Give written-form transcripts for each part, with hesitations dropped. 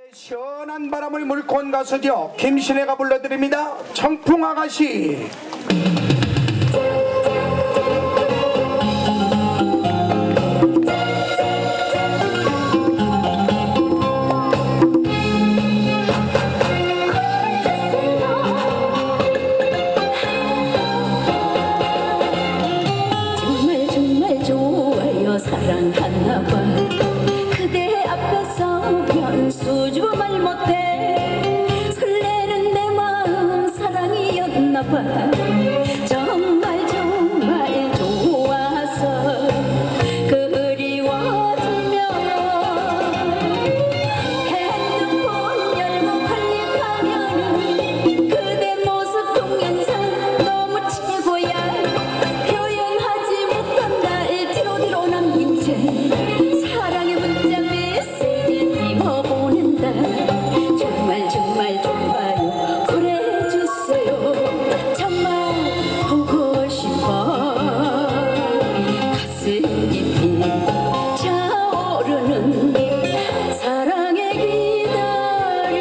시원한 바람을 물고 온 가수죠. 김신혜가 불러드립니다. 청풍아가씨. 정말 정말 좋아요 사랑하나봐. 그대 앞에서 변수주 말 못해. 설레는 내 마음 사랑이었나봐. 정말 정말 좋아서 그리워지며 핸드폰 열고 클릭하면은 그대 모습 동영상 너무 최고야. 표현하지 못한 날 뒤로 남긴 채 사랑의 문자 메시지 띄워보낸다. 정말 정말 좋아요 보내주세요. 정말 보고 싶어. 가슴 깊이 차오르는 사랑의 기다림.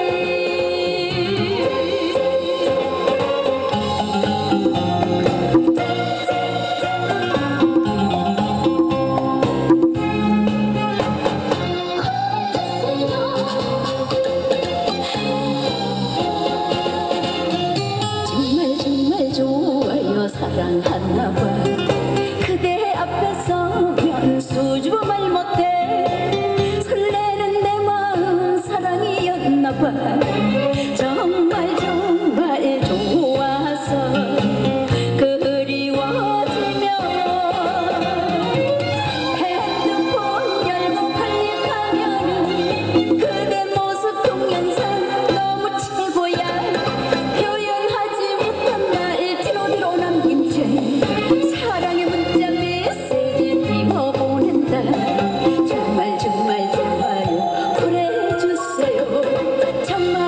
정말 정말 좋아요 사랑하나봐. 그대 앞에서 변수주 말 못해. 설레는 내 마음 사랑이었나봐. 정말 정말 좋아서 그리워지며 핸드폰 열고 클릭하면은 그대 모습 동영상 너무 최고야. 표현하지 못한 날 뒤로 남긴 채 사랑의 문자 메시지 띄워보낸다. 정말 정말 좋아요 보내주세요. 정말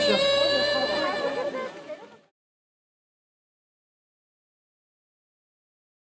주십시오.